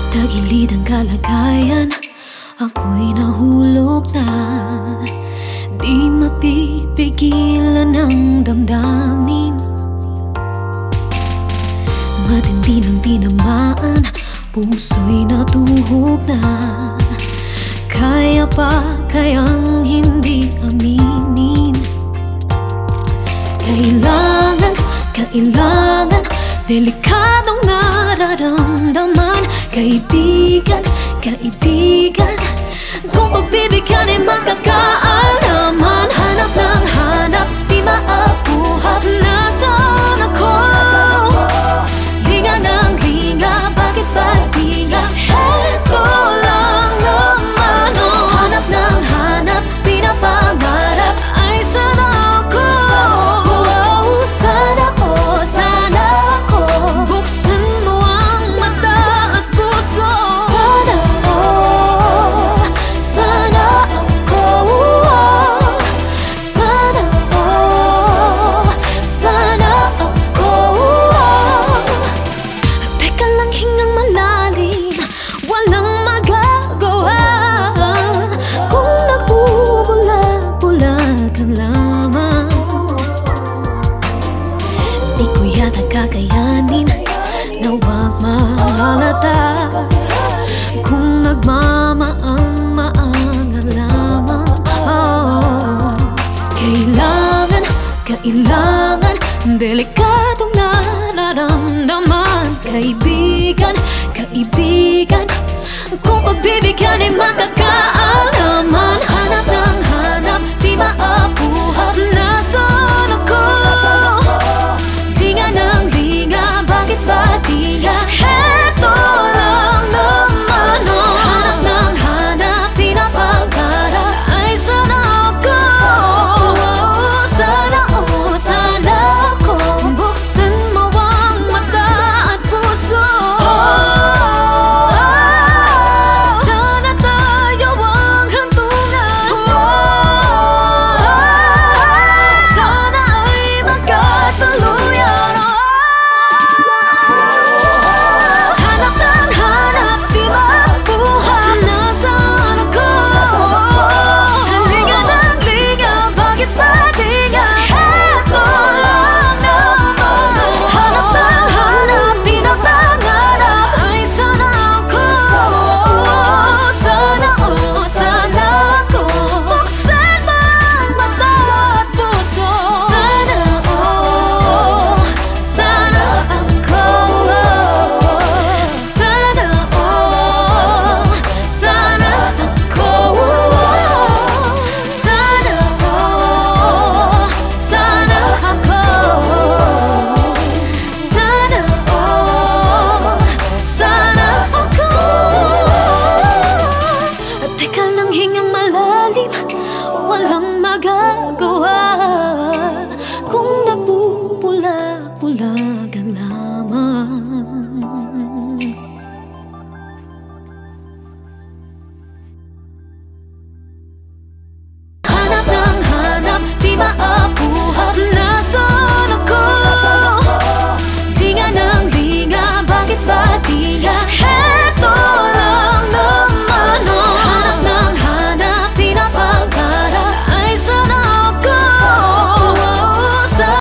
Tagilid ang kalagayan, ako'y nahulog na. Di mapipigilan ang damdamin. Matindi ng tinamaan, puso'y natuhog na. Kaya pa kayang hindi aminin. Kailangan delikadong nararamdaman. Kaibigan, kung pagbibigyan ay magkakaalaman. Hanap ng hanap, di maabuhat. Nasaan ako? Linga ng linga, bakit ba linga? Eto lang naman. Hanap ng hanap, pinapangarap ay sana ako. Sana ako. Buksan mo ang mata at puso. Sana ako. Sana ako. Teka lang, hingang malalim, walang magagawa. Kung nagbubulag-bulag ang lamang, di ko yata kakayanin na huwag mahalata. Kung nagmamaang-maangan lamang, kailangan delikadong nararamdaman. Kaibigan, kung pagbibigyan ay magkakaalaman.